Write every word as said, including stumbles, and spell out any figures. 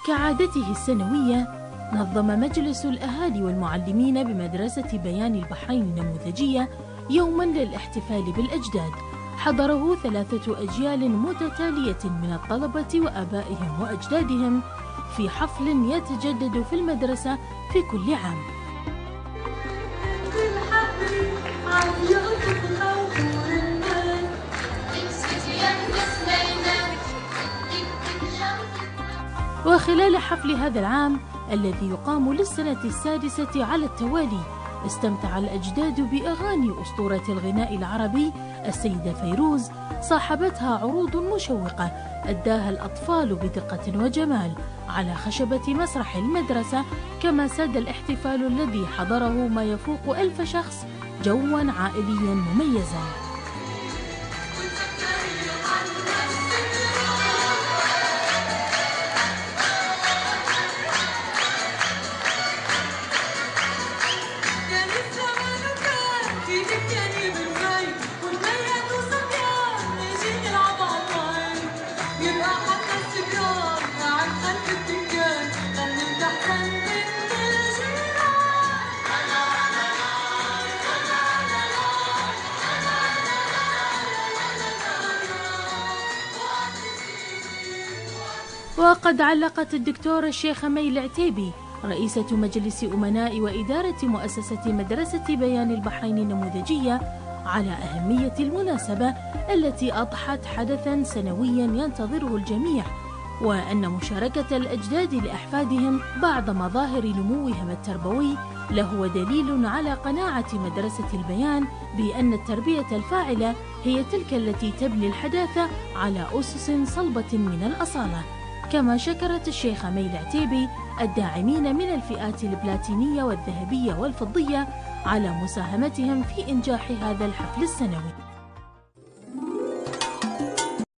كعادته السنوية، نظم مجلس الأهالي والمعلمين بمدرسة بيان البحرين النموذجية يوماً للاحتفال بالأجداد، حضره ثلاثة أجيال متتالية من الطلبة وآبائهم وأجدادهم في حفل يتجدد في المدرسة في كل عام. وخلال حفل هذا العام الذي يقام للسنة السادسة على التوالي، استمتع الأجداد بأغاني أسطورة الغناء العربي السيدة فيروز، صاحبتها عروض مشوقة أداها الأطفال بدقة وجمال على خشبة مسرح المدرسة، كما ساد الاحتفال الذي حضره ما يفوق ألف شخص جواً عائلياً مميزاً. وقد علقت الدكتورة الشيخة مي العتيبي رئيسة مجلس أمناء وإدارة مؤسسة مدرسة بيان البحرين النموذجية على أهمية المناسبة التي أضحت حدثاً سنوياً ينتظره الجميع، وأن مشاركة الأجداد لأحفادهم بعض مظاهر نموهم التربوي لهو دليل على قناعة مدرسة البيان بأن التربية الفاعلة هي تلك التي تبني الحداثة على أسس صلبة من الأصالة. كما شكرت الشيخة مي العتيبي الداعمين من الفئات البلاتينية والذهبية والفضية على مساهمتهم في إنجاح هذا الحفل السنوي.